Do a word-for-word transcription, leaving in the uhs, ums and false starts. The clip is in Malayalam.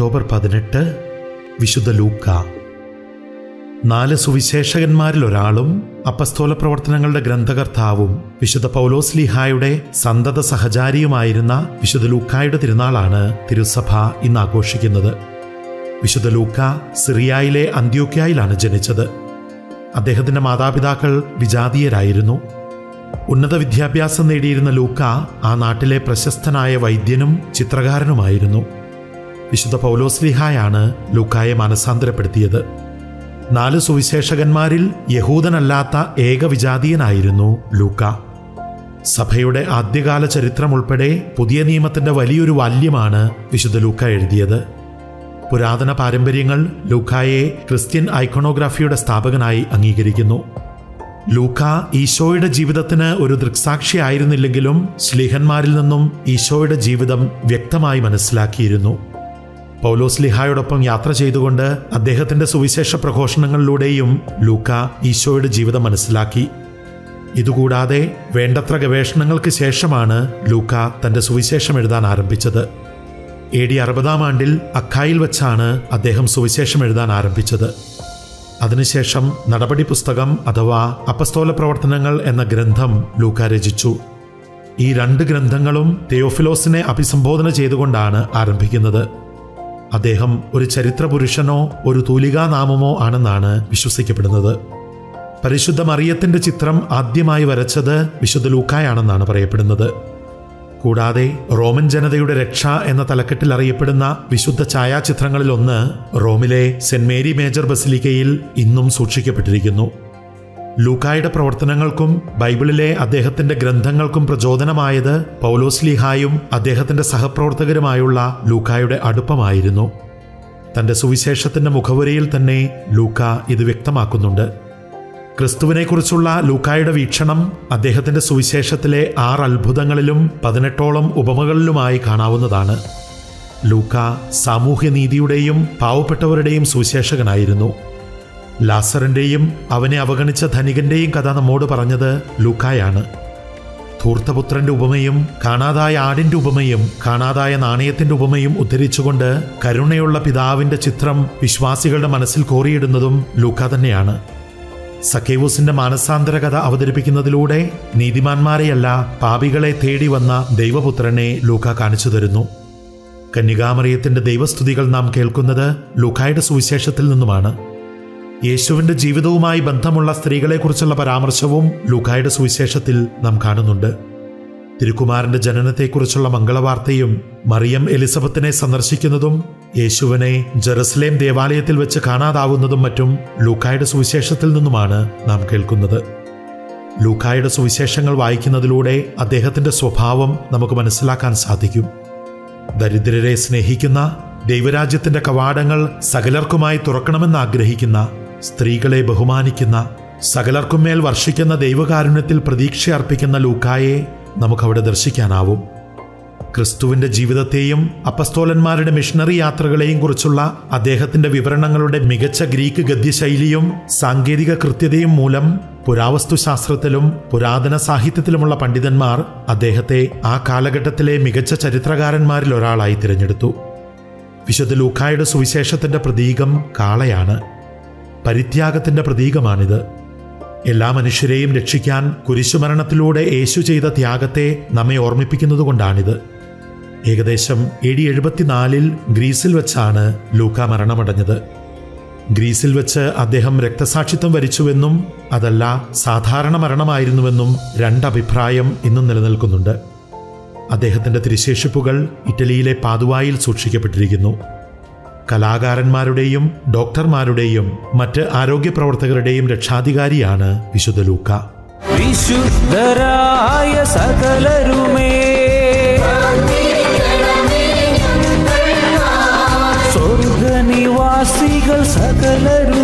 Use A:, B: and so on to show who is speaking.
A: ഒക്ടോബർ പതിനെട്ട് വിശുദ്ധ ലൂക്ക. നാല് സുവിശേഷകന്മാരിൽ ഒരാളും അപ്പസ്തോല പ്രവർത്തനങ്ങളുടെ ഗ്രന്ഥകർത്താവും വിശുദ്ധ പൗലോസ്ലീഹായുടെ സന്തത സഹചാരിയുമായിരുന്ന വിശുദ്ധ ലൂക്കായുടെ തിരുനാളാണ് തിരുസഭ ഇന്ന് ആഘോഷിക്കുന്നത്. വിശുദ്ധ ലൂക്ക സിറിയയിലെ അന്ത്യോക്യയിലാണ് ജനിച്ചത്. അദ്ദേഹത്തിൻ്റെ മാതാപിതാക്കൾ വിജാതീയരായിരുന്നു. ഉന്നത വിദ്യാഭ്യാസം നേടിയിരുന്ന ലൂക്ക ആ നാട്ടിലെ പ്രശസ്തനായ വൈദ്യനും ചിത്രകാരനുമായിരുന്നു. വിശുദ്ധ പൗലോസ്ലീഹായാണ് ലൂക്കായെ മാനസാന്തരപ്പെടുത്തിയത്. നാല് സുവിശേഷകന്മാരിൽ യഹൂദനല്ലാത്ത ഏക വിജാതീയനായിരുന്നു ലൂക്ക. സഭയുടെ ആദ്യകാല ചരിത്രം ഉൾപ്പെടെ പുതിയ നിയമത്തിന്റെ വലിയൊരു വാല്യമാണ് വിശുദ്ധ ലൂക്ക എഴുതിയത്. പുരാതന പാരമ്പര്യങ്ങൾ ലൂക്കായെ ക്രിസ്ത്യൻ ഐക്കണോഗ്രാഫിയുടെ സ്ഥാപകനായി അംഗീകരിക്കുന്നു. ലൂക്ക ഈശോയുടെ ജീവിതത്തിന് ഒരു ദൃക്സാക്ഷിയായിരുന്നില്ലെങ്കിലും ശ്ലീഹന്മാരിൽ നിന്നും ഈശോയുടെ ജീവിതം വ്യക്തമായി മനസ്സിലാക്കിയിരുന്നു. പൗലോസ്ലീഹായോടൊപ്പം യാത്ര ചെയ്തുകൊണ്ട് അദ്ദേഹത്തിന്റെ സുവിശേഷ പ്രഘോഷണങ്ങളിലൂടെയും ലൂക്ക ഈശോയുടെ ജീവിതം മനസ്സിലാക്കി. ഇതുകൂടാതെ വേണ്ടത്ര ഗവേഷണങ്ങൾക്ക് ശേഷമാണ് ലൂക്ക തന്റെ സുവിശേഷം എഴുതാൻ ആരംഭിച്ചത്. എ ഡി അറുപതാം ആണ്ടിൽ അക്കായിൽ വെച്ചാണ് അദ്ദേഹം സുവിശേഷം എഴുതാൻ ആരംഭിച്ചത്. അതിനുശേഷം നടപടി പുസ്തകം അഥവാ അപ്പസ്തോല പ്രവർത്തനങ്ങൾ എന്ന ഗ്രന്ഥം ലൂക്ക രചിച്ചു. ഈ രണ്ട് ഗ്രന്ഥങ്ങളും തെയോഫിലോസിനെ അഭിസംബോധന ചെയ്തുകൊണ്ടാണ് ആരംഭിക്കുന്നത്. അദ്ദേഹം ഒരു ചരിത്ര പുരുഷനോ ഒരു തൂലികാനാമമോ ആണെന്നാണ് വിശ്വസിക്കപ്പെടുന്നത്. പരിശുദ്ധ മറിയത്തിന്റെ ചിത്രം ആദ്യമായി വരച്ചത് വിശുദ്ധ ലൂക്കായാണെന്നാണ് പറയപ്പെടുന്നത്. കൂടാതെ റോമൻ ജനതയുടെ രക്ഷ എന്ന തലക്കെട്ടിൽ അറിയപ്പെടുന്ന വിശുദ്ധ ഛായാചിത്രങ്ങളിൽ ഒന്ന് റോമിലെ സെന്റ് മേരി മേജർ ബസിലിക്കയിൽ ഇന്നും സൂക്ഷിക്കപ്പെട്ടിരിക്കുന്നു. ലൂക്കായുടെ പ്രവർത്തനങ്ങൾക്കും ബൈബിളിലെ അദ്ദേഹത്തിന്റെ ഗ്രന്ഥങ്ങൾക്കും പ്രചോദനമായത് പൗലോസ്ലീഹായും അദ്ദേഹത്തിന്റെ സഹപ്രവർത്തകരുമായുള്ള ലൂക്കായുടെ അടുപ്പമായിരുന്നു. തന്റെ സുവിശേഷത്തിന്റെ മുഖവുരയിൽ തന്നെ ലൂക്ക ഇത് വ്യക്തമാക്കുന്നുണ്ട്. ക്രിസ്തുവിനെക്കുറിച്ചുള്ള ലൂക്കായുടെ വീക്ഷണം അദ്ദേഹത്തിന്റെ സുവിശേഷത്തിലെ ആറ് അത്ഭുതങ്ങളിലും പതിനെട്ടോളം ഉപമകളിലുമായി കാണാവുന്നതാണ്. ലൂക്ക സാമൂഹ്യനീതിയുടെയും പാവപ്പെട്ടവരുടെയും സുവിശേഷകനായിരുന്നു. ലാസറിന്റെയും അവനെ അവഗണിച്ച ധനികന്റെയും കഥ നമ്മോട് പറഞ്ഞത് ലൂക്കായാണ്. ധൂർത്തപുത്രന്റെ ഉപമയും കാണാതായ ആടിന്റെ ഉപമയും കാണാതായ നാണയത്തിന്റെ ഉപമയും ഉദ്ധരിച്ചുകൊണ്ട് കരുണയുള്ള പിതാവിന്റെ ചിത്രം വിശ്വാസികളുടെ മനസ്സിൽ കോറിയിടുന്നതും ലൂക്ക തന്നെയാണ്. സക്കേവൂസിന്റെ മാനസാന്തര കഥ അവതരിപ്പിക്കുന്നതിലൂടെ നീതിമാന്മാരെയല്ല പാപികളെ തേടി വന്ന ദൈവപുത്രനെ ലൂക്ക കാണിച്ചു തരുന്നു. കന്യകാമറിയത്തിന്റെ ദൈവസ്തുതികൾ നാം കേൾക്കുന്നത് ലൂക്കായുടെ സുവിശേഷത്തിൽ നിന്നുമാണ്. യേശുവിന്റെ ജീവിതവുമായി ബന്ധമുള്ള സ്ത്രീകളെക്കുറിച്ചുള്ള പരാമർശവും ലൂക്കായുടെ സുവിശേഷത്തിൽ നാം കാണുന്നുണ്ട്. തിരുക്കുമാരന്റെ ജനനത്തെക്കുറിച്ചുള്ള മംഗളവാർത്തയും മറിയം എലിസബത്തിനെ സന്ദർശിക്കുന്നതും യേശുവിനെ ജെറുസലേം ദേവാലയത്തിൽ വെച്ച് കാണാതാവുന്നതും മറ്റും ലൂക്കായുടെ സുവിശേഷത്തിൽ നിന്നുമാണ് നാം കേൾക്കുന്നത്. ലൂക്കായുടെ സുവിശേഷങ്ങൾ വായിക്കുന്നതിലൂടെ അദ്ദേഹത്തിന്റെ സ്വഭാവം നമുക്ക് മനസ്സിലാക്കാൻ സാധിക്കും. ദരിദ്രരെ സ്നേഹിക്കുന്ന, ദൈവരാജ്യത്തിന്റെ കവാടങ്ങൾ സകലർക്കുമായി തുറക്കണമെന്ന് ആഗ്രഹിക്കുന്ന, സ്ത്രീകളെ ബഹുമാനിക്കുന്ന, സകലർക്കും മേൽ വർഷിക്കുന്ന ദൈവകാരുണ്യത്തിൽ പ്രതീക്ഷ അർപ്പിക്കുന്ന ലൂക്കായെ നമുക്കവിടെ ദർശിക്കാനാവും. ക്രിസ്തുവിന്റെ ജീവിതത്തെയും അപ്പസ്തോലന്മാരുടെ മിഷണറി യാത്രകളെയും കുറിച്ചുള്ള അദ്ദേഹത്തിന്റെ വിവരണങ്ങളുടെ മികച്ച ഗ്രീക്ക് ഗദ്യശൈലിയും സാങ്കേതിക കൃത്യതയും മൂലം പുരാവസ്തുശാസ്ത്രത്തിലും പുരാതന സാഹിത്യത്തിലുമുള്ള പണ്ഡിതന്മാർ അദ്ദേഹത്തെ ആ കാലഘട്ടത്തിലെ മികച്ച ചരിത്രകാരന്മാരിൽ ഒരാളായി തിരഞ്ഞെടുത്തു. വിശുദ്ധ ലൂക്കായുടെ സുവിശേഷത്തിന്റെ പ്രതീകം കാളയാണ്. പരിത്യാഗത്തിന്റെ പ്രതീകമാണിത്. എല്ലാ മനുഷ്യരെയും രക്ഷിക്കാൻ കുരിശുമരണത്തിലൂടെ യേശു ചെയ്ത ത്യാഗത്തെ നമ്മെ ഓർമ്മിപ്പിക്കുന്നതുകൊണ്ടാണിത്. ഏകദേശം എ ഡി എഴുപത്തിനാലിൽ ഗ്രീസിൽ വെച്ചാണ് ലൂക്ക മരണമടഞ്ഞത്. ഗ്രീസിൽ വെച്ച് അദ്ദേഹം രക്തസാക്ഷിത്വം വരിച്ചുവെന്നും അതല്ല സാധാരണ മരണമായിരുന്നുവെന്നും രണ്ടഭിപ്രായം ഇന്നും നിലനിൽക്കുന്നുണ്ട്. അദ്ദേഹത്തിന്റെ തിരുശേഷിപ്പുകൾ ഇറ്റലിയിലെ പാതുവായിൽ സൂക്ഷിക്കപ്പെട്ടിരിക്കുന്നു. കലാകാരന്മാരുടെയും ഡോക്ടർമാരുടെയും മറ്റ് ആരോഗ്യ പ്രവർത്തകരുടെയും രക്ഷാധികാരിയാണ് വിശുദ്ധ ലൂക്ക.
B: വിശുദ്ധരായ സകലരുമേ സ്വർഗനിവാസികൾ സകലരും